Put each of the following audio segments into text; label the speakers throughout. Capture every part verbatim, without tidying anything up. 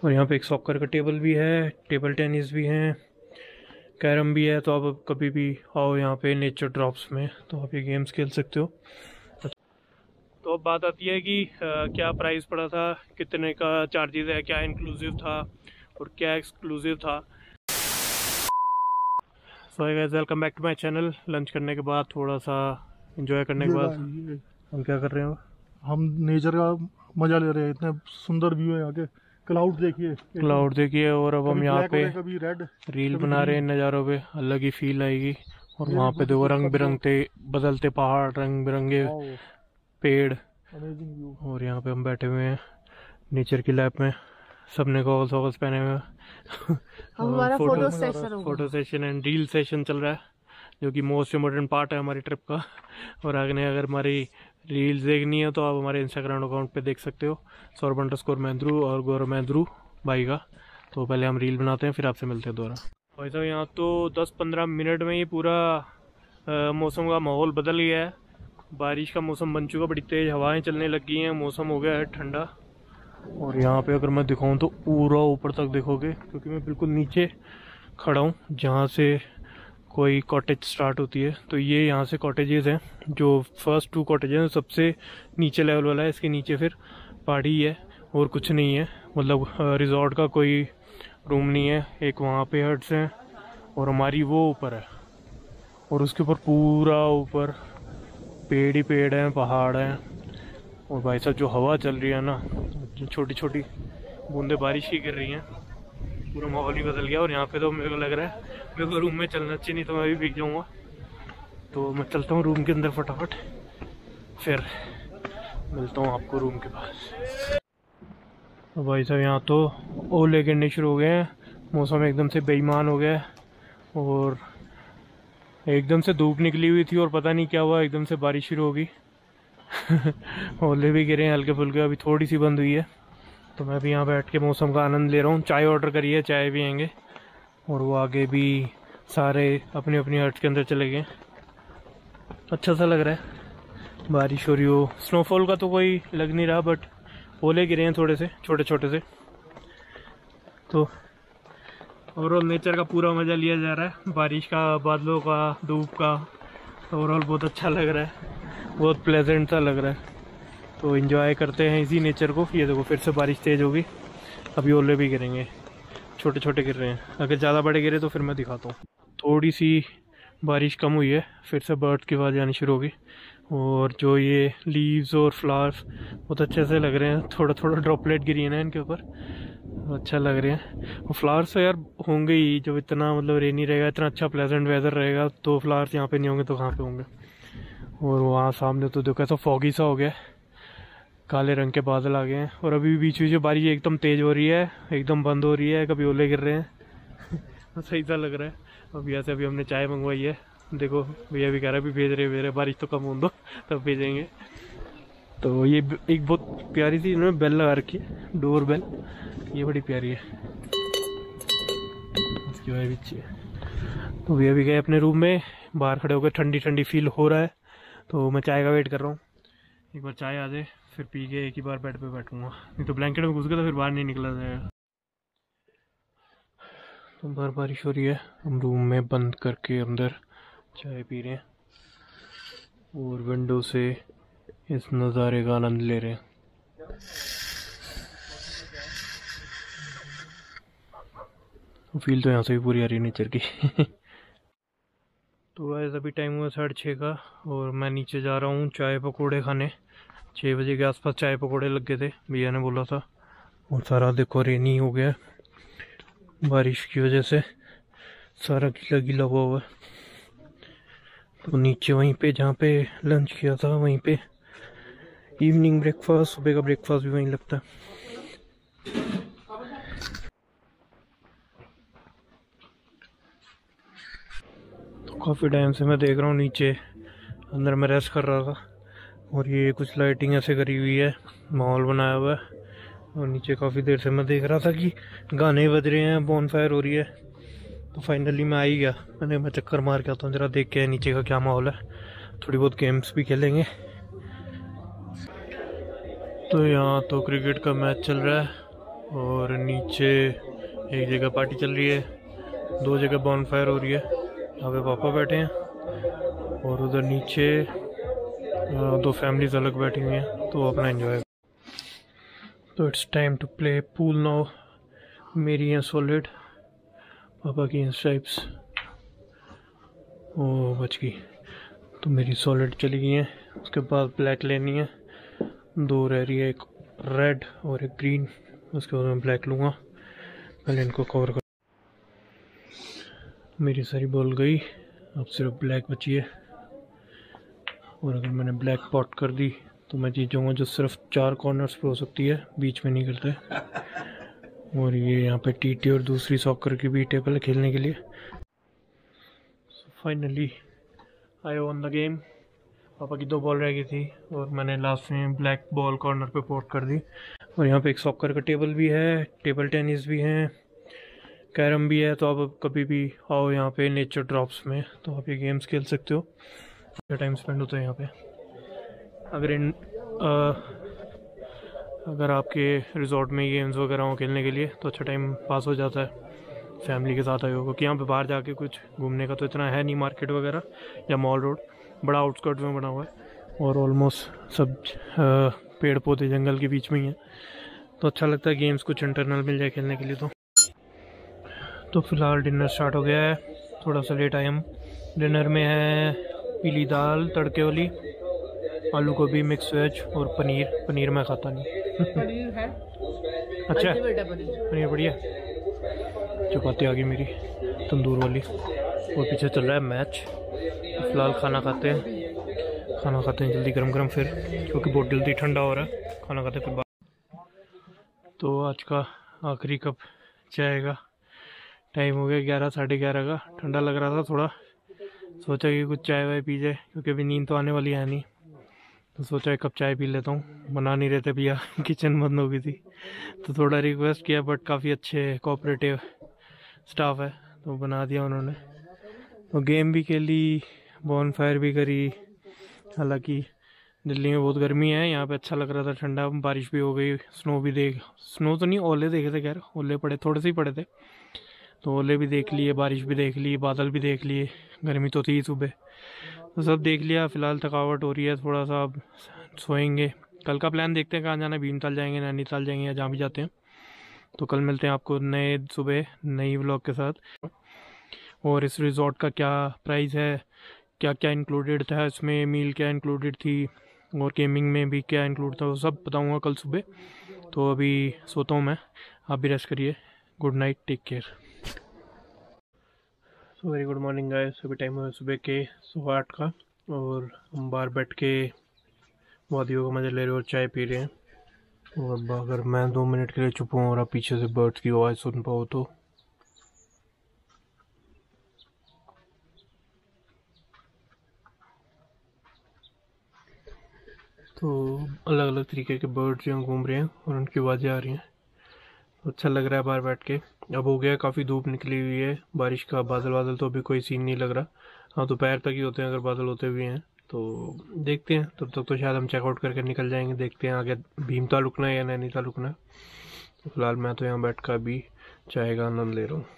Speaker 1: और यहाँ पे एक सॉकर का टेबल भी है, टेबल टेनिस भी है, कैरम भी है। तो आप कभी भी आओ यहाँ पे नेचर ड्रॉप्स में तो आप ये गेम्स खेल सकते हो। तो अब बात आती है कि आ, क्या प्राइस पड़ा था, कितने का चार्जेस है, क्या इंक्लूसिव था और क्या एक्सक्लूसिव था। So guys, welcome back to my channel. Lunch करने के बाद थोड़ा सा एंजॉय करने के बाद हम क्या कर रहे हैं,
Speaker 2: हम नेचर का मजा ले रहे हैं। इतने सुंदर व्यू है यहाँ के, क्लाउड देखिए,
Speaker 1: क्लाउड देखिए। और अब हम यहाँ पे
Speaker 2: कभी रेड
Speaker 1: रील बना रहे हैं नज़ारों पे, अलग ही फील आएगी। और वहाँ पे देखो रंग बिरंगे बदलते पहाड़, रंग बिरंगे पेड़,
Speaker 2: अमेजिंग व्यू।
Speaker 1: और यहाँ पे हम बैठे हुए हैं नेचर की लैब में, सबने गॉगल्स वॉगल्स पहने हुए हैं।
Speaker 3: हमारा फोटो सेशन होगा,
Speaker 1: photo session and reel session चल रहा है, जो कि मोस्ट इम्पोर्टेंट पार्ट है हमारी ट्रिप का। और आगे अगर हमारी रील्स देखनी है तो आप हमारे इंस्टाग्राम अकाउंट पे देख सकते हो, सौरभ अंडरस्कोर महेंद्रू और गौरव महेंद्रू भाई का। तो पहले हम रील बनाते हैं, फिर आपसे मिलते हैं दोबारा। भाई साहब, यहाँ तो दस पंद्रह मिनट में ही पूरा मौसम का माहौल बदल गया है। बारिश का मौसम बन चुका, बड़ी तेज़ हवाएं चलने लग गई हैं, मौसम हो गया है ठंडा। और यहाँ पे अगर मैं दिखाऊँ तो पूरा ऊपर तक देखोगे, क्योंकि मैं बिल्कुल नीचे खड़ा हूँ जहाँ से कोई कॉटेज स्टार्ट होती है। तो ये यहाँ से कॉटेजेस हैं, जो फर्स्ट टू कॉटेजेस हैं, सबसे नीचे लेवल वाला है। इसके नीचे फिर पहाड़ी है और कुछ नहीं है, मतलब रिजॉर्ट का कोई रूम नहीं है। एक वहाँ पे हट्स हैं और हमारी वो ऊपर है, और उसके ऊपर पूरा ऊपर पेड़ ही पेड़ हैं, पहाड़ हैं। और भाई साहब, जो हवा चल रही है ना, जो छोटी छोटी बूंदे बारिश की गिर रही हैं, पूरा माहौल ही बदल गया। और यहाँ पे तो मेरे को लग रहा है मेरे को रूम में चलना चाहिए, नहीं तो मैं भी भीग जाऊँगा। तो मैं चलता हूँ रूम के अंदर फटाफट, फिर मिलता हूँ आपको रूम के पास। तो भाई साहब, यहाँ तो ओले गिरने शुरू हो गए हैं, मौसम एकदम से बेईमान हो गया है। और एकदम से धूप निकली हुई थी और पता नहीं क्या हुआ, एकदम से बारिश शुरू हो गई। ओले भी गिरे हैं हल्के फुल्के, अभी थोड़ी सी बंद हुई है। तो मैं भी यहाँ बैठ के मौसम का आनंद ले रहा हूँ। चाय ऑर्डर करी है, चाय पियेंगे। और वो आगे भी सारे अपनी अपनी हट के अंदर चले गए। अच्छा सा लग रहा है, बारिश हो रही हो। स्नोफॉल का तो कोई लग नहीं रहा, बट ओले गिरे हैं थोड़े से, छोटे छोटे से। तो ओवरऑल नेचर का पूरा मज़ा लिया जा रहा है, बारिश का, बादलों का, धूप का। ओवरऑल बहुत अच्छा लग रहा है, बहुत प्लेजेंट सा लग रहा है। तो एंजॉय करते हैं इसी नेचर को। ये देखो फिर से बारिश तेज़ होगी, अभी ओले भी गिरेंगे, छोटे छोटे गिर रहे हैं। अगर ज़्यादा बड़े गिरे तो फिर मैं दिखाता हूँ। थोड़ी सी बारिश कम हुई है, फिर से बर्ड की आवाज़ आनी शुरू होगी। और जो ये लीव्स और फ्लावर्स बहुत अच्छे से लग रहे हैं, थोड़ा थोड़ा ड्रॉपलेट गिरी है ना इनके ऊपर, अच्छा लग रहे हैं। और फ्लावर्स तो यार होंगे ही, जब इतना मतलब रेनी रहेगा, इतना अच्छा प्लेजेंट वेदर रहेगा, तो फ्लावर्स यहाँ पे नहीं होंगे तो कहाँ पे होंगे। और वहाँ सामने तो देखो ऐसा फॉगी सा हो गया, काले रंग के बादल आ गए हैं। और अभी बीच बीच में बारिश एकदम तेज़ हो रही है, एकदम बंद हो रही है, कभी ओले गिर रहे हैं। सही सा लग रहा है। अब यहाँ से अभी हमने चाय मंगवाई है, देखो भैया भी कह रहा है भी भेज रहे भेज रहे बारिश तो कम हो दो तब भेजेंगे। तो ये एक बहुत प्यारी सी इन्होंने बेल लगा रखी है, डोर बेल, ये बड़ी प्यारी है, इसकी वजह भी अच्छी है। तो भैया भी गए अपने रूम में, बाहर खड़े होकर ठंडी ठंडी फील हो रहा है। तो मैं चाय का वेट कर रहा हूँ, एक बार चाय आ जाए फिर पी के एक ही बार बेड पे बैठूंगा, नहीं तो ब्लैंकेट में घुस गया तो फिर बाहर नहीं निकला जाएगा। तो बार बारिश हो रही है, हम रूम में बंद करके अंदर चाय पी रहे हैं और विंडो से इस नज़ारे का आनंद ले रहे हैं। फील तो यहाँ से भी पूरी आ रही है नेचर की। तो वैसे अभी टाइम हुआ साढ़े छः का, और मैं नीचे जा रहा हूँ चाय पकौड़े खाने। छः बजे के आसपास चाय पकौड़े लग गए थे, भैया ने बोला था। और सारा देखो रेनी हो गया, बारिश की वजह से सारा गीला गीला हुआ हुआ है। तो नीचे वहीं पे जहाँ पे लंच किया था, वहीं पे इवनिंग ब्रेकफास्ट, सुबह का ब्रेकफास्ट भी वहीं लगता है। तो काफ़ी टाइम से मैं देख रहा हूँ नीचे, अंदर में रेस्ट कर रहा था, और ये कुछ लाइटिंग ऐसे करी हुई है, माहौल बनाया हुआ है। और नीचे काफ़ी देर से मैं देख रहा था कि गाने बज रहे हैं, बॉनफायर हो रही है। तो फाइनली मैं आ ही गया, मैंने मैं चक्कर मार के आता हूँ, जरा देख के नीचे का क्या माहौल है, थोड़ी बहुत गेम्स भी खेलेंगे। तो यहाँ तो क्रिकेट का मैच चल रहा है, और नीचे एक जगह पार्टी चल रही है, दो जगह बॉनफायर हो रही है। यहाँ पे पापा बैठे हैं और उधर नीचे दो फैमिलीज अलग बैठी हुई हैं, तो वो अपना एंजॉय। तो it's time to play pool now. मेरी हैं सॉलिड, पापा की हैं स्ट्राइप्स। ओ बच गई, तो मेरी सॉलिड चली गई हैं। उसके बाद ब्लैक लेनी है, दो रह रही है, एक रेड और एक ग्रीन। उसके बाद मैं ब्लैक लूँगा, पहले इनको कवर कर। मेरी सारी बॉल गई, अब सिर्फ ब्लैक बची है। और अगर मैंने ब्लैक पॉट कर दी तो मैं जीत जाऊँगा, जो सिर्फ चार कॉर्नर्स पे हो सकती है, बीच में नहीं करते। और ये यहाँ पे टीटी और दूसरी सॉकर की भी टेबल है खेलने के लिए। Finally I won the game. पापा की दो बॉल रह गई थी और मैंने लास्ट में ब्लैक बॉल कॉर्नर पे पोर्ट कर दी। और यहाँ पे एक सॉकर का टेबल भी है, टेबल टेनिस भी है, कैरम भी है। तो आप कभी भी आओ यहाँ पे नेचर ड्रॉप्स में, तो आप ये गेम्स खेल सकते हो। अच्छा टाइम स्पेंड होता है यहाँ पे। अगर इन आ, अगर आपके रिजॉर्ट में गेम्स वगैरह हो खेलने के लिए तो अच्छा टाइम पास हो जाता है फैमिली के साथ आए हो, क्योंकि यहाँ पे बाहर जाके कुछ घूमने का तो इतना है नहीं, मार्केट वगैरह या मॉल रोड बड़ा आउटस्कर्ट में बना हुआ है और ऑलमोस्ट सब आ, पेड़ पौधे जंगल के बीच में ही है। तो अच्छा लगता है गेम्स कुछ इंटरनल मिल जाए खेलने के लिए। तो तो फिलहाल डिनर स्टार्ट हो गया है, थोड़ा सा लेट आए हम। डिनर में है पीली दाल तड़के वाली, आलू गोभी मिक्स वेज और पनीर। पनीर मैं खाता नहीं।
Speaker 3: पनीर है
Speaker 1: अच्छा
Speaker 3: पनीर
Speaker 1: पनीर बढ़िया। चपाती आ गई मेरी तंदूर वाली, और पीछे चल रहा है मैच। फिलहाल खाना खाते हैं, खाना खाते हैं जल्दी गरम गरम फिर, क्योंकि बहुत जल्दी ठंडा हो रहा है। खाना खाते फिर बाद। तो आज का आखिरी कप चाय का टाइम हो गया ग्यारह साढ़े ग्यारह का। ठंडा लग रहा था थोड़ा, सोचा कि कुछ चाय वाय पी जाए, क्योंकि अभी नींद तो आने वाली है नहीं। तो सोचा एक कप चाय पी लेता हूँ। बना नहीं रहे थे भैया, किचन बंद हो गई थी, तो थोड़ा रिक्वेस्ट किया, बट काफ़ी अच्छे कोऑपरेटिव स्टाफ है तो बना दिया उन्होंने। तो गेम भी खेली, बॉनफायर भी करी। हालांकि दिल्ली में बहुत गर्मी है, यहाँ पे अच्छा लग रहा था ठंडा। बारिश भी हो गई, स्नो भी देख स्नो तो नहीं ओले देखे थे, खैर ओले पड़े, थोड़े से ही पड़े थे। तो ओले भी देख लिए, बारिश भी देख ली, बादल भी देख लिए। गर्मी तो थी सुबह, तो सब देख लिया। फिलहाल थकावट हो रही है थोड़ा सा, अब सोएंगे। कल का प्लान देखते हैं कहाँ जाना है, भीमताल जाएंगे, नैनीताल जाएंगे, या जहाँ भी जाते हैं। तो कल मिलते हैं आपको नए सुबह नई व्लॉग के साथ। और इस रिज़ॉर्ट का क्या प्राइस है, क्या क्या इंक्लूडेड था इसमें, मील क्या इंक्लूडेड थी, और गेमिंग में भी क्या इंक्लूड था, वो सब बताऊँगा कल सुबह। तो अभी सोता हूँ मैं, आप भी रेस्ट करिए। Good night, take care. So very good morning guys. अभी टाइम है सुबह के सुबह आठ का, और हम बाहर बैठ के वादियों का मज़ा ले रहे हैं और चाय पी रहे हैं। और अब अगर मैं दो मिनट के लिए चुप हूँ और आप पीछे से बर्ड्स की आवाज़ सुन पाओ तो तो अलग अलग तरीके के बर्ड्स यहाँ घूम रहे हैं और उनकी आवाज़ें आ रही हैं। तो अच्छा लग रहा है बाहर बैठ के। अब हो गया काफ़ी धूप निकली हुई है, बारिश का बादल बादल तो अभी कोई सीन नहीं लग रहा। हाँ दोपहर तक ही होते हैं अगर बादल होते हुए हैं। तो देखते हैं, तब तक तो शायद हम चेकआउट करके निकल जाएंगे। देखते हैं आगे भीमताल रुकना है या नैनीताल रुकना है। तो फिलहाल मैं तो यहाँ बैठ कर अभी चाय का आनंद ले रहा हूँ।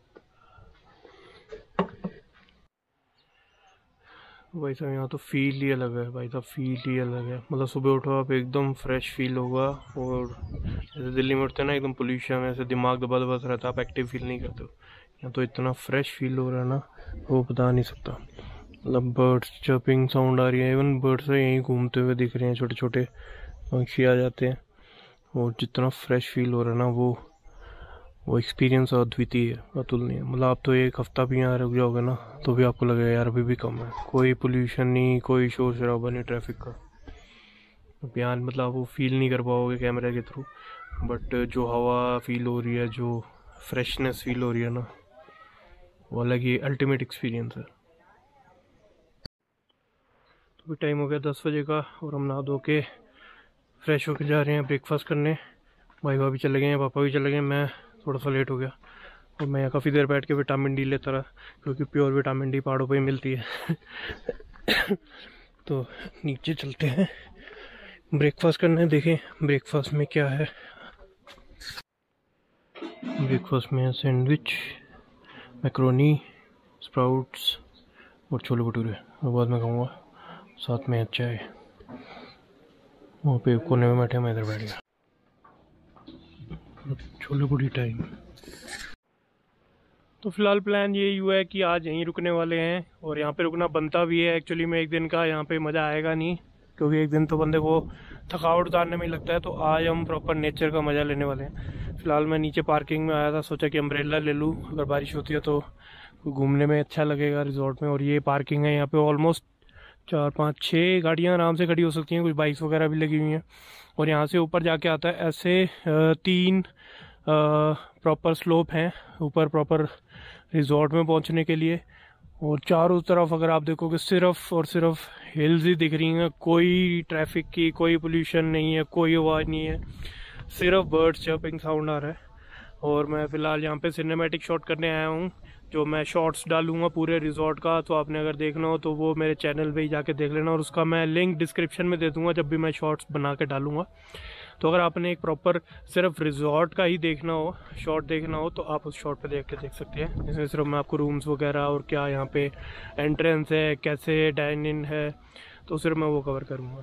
Speaker 1: भाई साहब यहाँ तो फील ही अलग है, भाई साहब फील ही अलग है। मतलब सुबह उठो आप एकदम फ्रेश फील होगा, और जैसे दिल्ली में उठते हैं ना एकदम पोल्यूशन, ऐसे दिमाग दबा दबा सा रहता है, आप एक्टिव फील नहीं करते हो। यहाँ तो इतना फ्रेश फील हो रहा है ना, वो बता नहीं सकता। मतलब बर्ड्स चर्पिंग साउंड आ रही है, इवन बर्ड्स यहीं घूमते हुए दिख रहे हैं, छोटे छोटे पंछी आ जाते हैं। और जितना फ्रेश फील हो रहा है ना, वो वो एक्सपीरियंस अद्वितीय है, अतुलनीय। मतलब आप तो एक हफ्ता भी यहाँ रुक जाओगे ना तो भी आपको लगेगा यार अभी भी कम है। कोई पोल्यूशन नहीं, कोई शोर शराबा नहीं ट्रैफिक का। बयान मतलब वो फील नहीं कर पाओगे कैमरे के थ्रू, बट जो हवा फील हो रही है, जो फ्रेशनेस फील हो रही है ना, वो अलग ही अल्टीमेट एक्सपीरियंस है। तो भी टाइम हो गया दस बजे का, और हम नहा धो के फ्रेश होके जा रहे हैं ब्रेकफास्ट करने। भाई भाभी चले गए हैं, पापा भी चले गए, मैं थोड़ा सा लेट हो गया। और मैं काफ़ी देर बैठ के विटामिन डी लेता रहा, क्योंकि प्योर विटामिन डी पहाड़ों पे ही मिलती है। तो नीचे चलते हैं ब्रेकफास्ट करने, देखें ब्रेकफास्ट में क्या है। ब्रेकफास्ट में सैंडविच, मैक्रोनी, स्प्राउट्स और छोले भटूरे। और बाद में खाऊंगा साथ में चाय। वहाँ पे कोने में बैठे, मैं इधर बैठ गया। छोले पूरी टाइम। तो फिलहाल प्लान यही हुआ है कि आज यहीं रुकने वाले हैं और यहाँ पे रुकना बनता भी है। एक्चुअली में एक दिन का यहाँ पे मज़ा आएगा नहीं, क्योंकि एक दिन तो बंदे को थकावट उतारने में ही लगता है। तो आज हम प्रॉपर नेचर का मज़ा लेने वाले हैं। फिलहाल मैं नीचे पार्किंग में आया था, सोचा कि अम्ब्रेला ले लूँ, अगर बारिश होती है तो घूमने में अच्छा लगेगा रिजॉर्ट में। और ये पार्किंग है, यहाँ पे ऑलमोस्ट चार पाँच छः गाड़ियाँ आराम से खड़ी हो सकती हैं, कुछ बाइक्स वगैरह भी लगी हुई हैं। और यहाँ से ऊपर जाके आता है ऐसे तीन प्रॉपर स्लोप हैं ऊपर प्रॉपर रिजॉर्ट में पहुँचने के लिए। और चारों तरफ अगर आप देखोगे सिर्फ और सिर्फ हिल्स ही दिख रही हैं, कोई ट्रैफिक की कोई पोल्यूशन नहीं है, कोई आवाज़ नहीं है, सिर्फ बर्ड्स चर्पिंग साउंड आ रहा है। और मैं फ़िलहाल यहाँ पे सिनेमैटिक शॉट करने आया हूँ, जो मैं शॉट्स डालूंगा पूरे रिजॉर्ट का। तो आपने अगर देखना हो तो वो मेरे चैनल पे ही जाके देख लेना, और उसका मैं लिंक डिस्क्रिप्शन में दे दूँगा जब भी मैं शॉट्स बना के डालूँगा। तो अगर आपने एक प्रॉपर सिर्फ रिजॉर्ट का ही देखना हो, शॉट देखना हो, तो आप उस शॉट पे देख के देख सकते हैं। इसमें सिर्फ मैं आपको रूम्स वगैरह और क्या यहाँ पे एंट्रेंस है, कैसे डाइन इन है, तो सिर्फ मैं वो कवर करूँगा।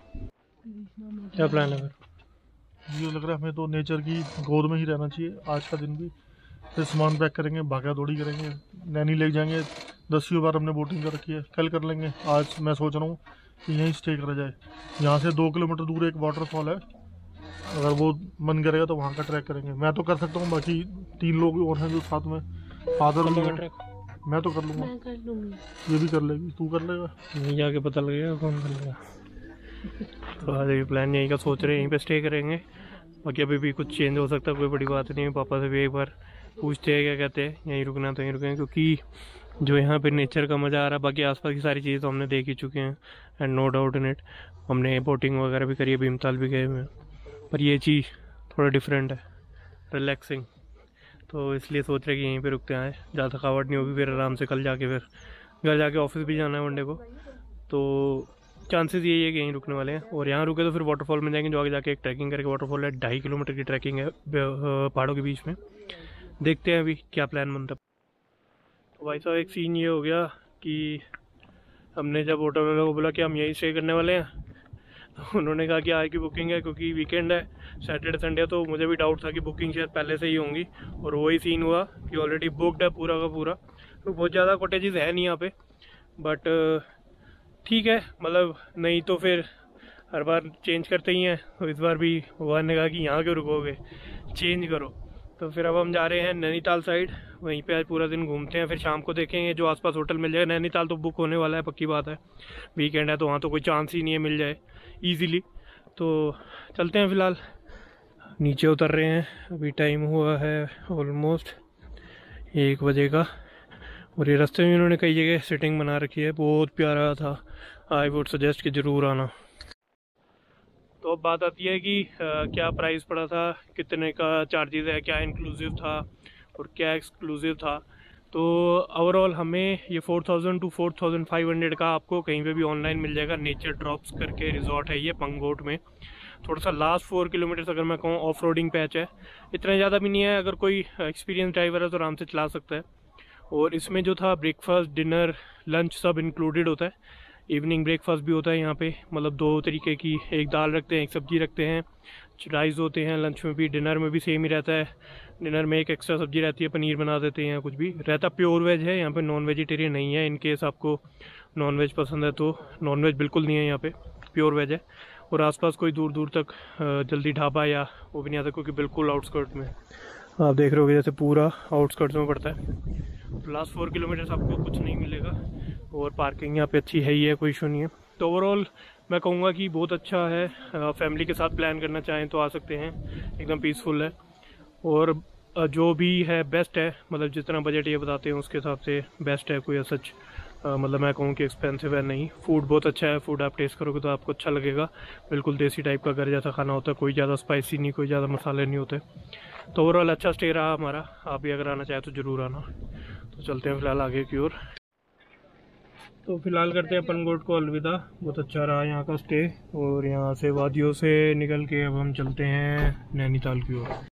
Speaker 1: क्या प्लान है फिर?
Speaker 2: ये लग रहा है हमें तो नेचर की गोद में ही रहना चाहिए आज का दिन भी। फिर सामान पैक करेंगे, भागा दौड़ी करेंगे, नैनी ले जाएंगे। दसियों बार हमने बोटिंग कर रखी है, कल कर लेंगे। आज मैं सोच रहा हूँ कि यहीं स्टे करा जाए। यहाँ से दो किलोमीटर दूर एक वाटरफॉल है, अगर वो मन करेगा तो वहाँ का ट्रैक करेंगे। मैं तो कर सकता हूँ, बाकी तीन लोग और हैं जो साथ में, फादर भी हैं। मैं तो कर लूँगा, ये भी कर लेगी, तू कर लेगा?
Speaker 1: नहीं जाके पता लगेगा कौन कर लेगा। तो आज ये प्लान यहीं का सोच रहे हैं, यहीं पे स्टे करेंगे। बाकी अभी भी कुछ चेंज हो सकता है, कोई बड़ी बात नहीं है। पापा से भी एक बार पूछते हैं क्या कहते हैं, यहीं रुकना तो यहीं रुकेंगे, क्योंकि जो यहाँ पे नेचर का मज़ा आ रहा है। बाकी आसपास की सारी चीज़ें तो हमने देख ही चुके हैं, and no doubt in it. हमने बोटिंग वगैरह भी करी है, भीमताल भी गए हुए हैं, पर ये चीज़ थोड़ा डिफरेंट है, रिलैक्सिंग। तो इसलिए सोच रहे कि यहीं पे रुकते आए, ज़्यादा थकावट नहीं होगी। फिर आराम से कल जाके फिर घर जाके ऑफिस भी जाना है वनडे को, तो चांसेस यही है कि यहीं रुकने वाले हैं। और यहाँ रुके तो फिर वाटरफॉल में जाएंगे, जो आगे जाके एक ट्रैकिंग करके वाटरफॉल है। ढाई किलोमीटर की ट्रैकिंग है पहाड़ों के बीच में। देखते हैं अभी क्या प्लान बनता है। तो भाई साहब एक सीन ये हो गया कि हमने जब होटल वालों को बोला कि हम यहीं स्टे करने वाले हैं, तो उन्होंने कहा कि आज की बुकिंग है, क्योंकि वीकेंड है, सैटरडे संडे। तो मुझे भी डाउट था कि बुकिंग शायद पहले से ही होंगी, और वही सीन हुआ कि ऑलरेडी बुकड है पूरा का पूरा। तो बहुत ज़्यादा कॉटेजेस है नहीं यहाँ पे, बट ठीक है, मतलब नहीं तो फिर हर बार चेंज करते ही हैं। तो इस बार भी भगवान ने कहा कि यहाँ क्यों रुकोगे, चेंज करो। तो फिर अब हम जा रहे हैं नैनीताल साइड, वहीं पे आज पूरा दिन घूमते हैं। फिर शाम को देखेंगे जो आसपास होटल मिल जाएगा। नैनीताल तो बुक होने वाला है, पक्की बात है, वीकेंड है तो वहाँ तो कोई चांस ही नहीं है मिल जाए ईजीली। तो चलते हैं, फ़िलहाल नीचे उतर रहे हैं। अभी टाइम हुआ है ऑलमोस्ट एक बजे का, और ये रास्ते में इन्होंने कई जगह सिटिंग बना रखी है, बहुत प्यारा था। आई वुड सजेस्ट कि ज़रूर आना। तो अब बात आती है कि आ, क्या प्राइस पड़ा था, कितने का चार्जेस है, क्या इंक्लूसिव था और क्या एक्सक्लूसिव था। तो ओवरऑल हमें ये four thousand to four thousand five hundred का आपको कहीं पे भी ऑनलाइन मिल जाएगा। नेचर ड्रॉप्स करके रिजॉर्ट है ये, पंगोट में। थोड़ा सा लास्ट फोर किलोमीटर्स अगर मैं कहूँ ऑफ रोडिंग पैच है, इतना ज़्यादा भी नहीं है। अगर कोई एक्सपीरियंस ड्राइवर है तो आराम से चला सकता है। और इसमें जो था ब्रेकफास्ट, डिनर, लंच सब इंक्लूडेड होता है। इवनिंग ब्रेकफास्ट भी होता है यहाँ पे, मतलब दो तरीके की, एक दाल रखते हैं, एक सब्जी रखते हैं, राइस होते हैं लंच में भी, डिनर में भी सेम ही रहता है। डिनर में एक एक्स्ट्रा सब्जी रहती है, पनीर बना देते हैं, कुछ भी रहता। प्योर वेज है यहाँ पे, नॉन वेजिटेरियन नहीं है। इन केस आपको नॉन वेज पसंद है तो नॉन वेज बिल्कुल नहीं है यहाँ पे, प्योर वेज है। और आसपास कोई दूर दूर तक जल्दी ढाबा या वो भी नहीं आता, क्योंकि बिल्कुल आउटस्कर्ट में आप देख रहे हो, जैसे पूरा आउटस्कर्ट्स में पड़ता है। लास्ट फोर किलोमीटर्स आपको कुछ नहीं मिलेगा, और पार्किंग यहाँ पे अच्छी है ही है, कोई इशू नहीं है। तो ओवरऑल मैं कहूँगा कि बहुत अच्छा है। फैमिली के साथ प्लान करना चाहें तो आ सकते हैं, एकदम पीसफुल है। और जो भी है बेस्ट है, मतलब जितना बजट ये बताते हैं उसके हिसाब से बेस्ट है। कोई सच मतलब मैं कहूँ कि एक्सपेंसिव है नहीं। फूड बहुत अच्छा है, फूड आप टेस्ट करोगे तो आपको अच्छा लगेगा। बिल्कुल देसी टाइप का घर जैसा खाना होता है, कोई ज़्यादा स्पाइसी नहीं, कोई ज़्यादा मसाले नहीं होते। तो ओवरऑल अच्छा स्टे रहा हमारा। आप भी अगर आना चाहें तो ज़रूर आना। तो चलते हैं फ़िलहाल आगे की ओर। तो फिलहाल करते हैं पंगोट को अलविदा। बहुत अच्छा रहा यहाँ का स्टे, और यहाँ से वादियों से निकल के अब हम चलते हैं नैनीताल की ओर।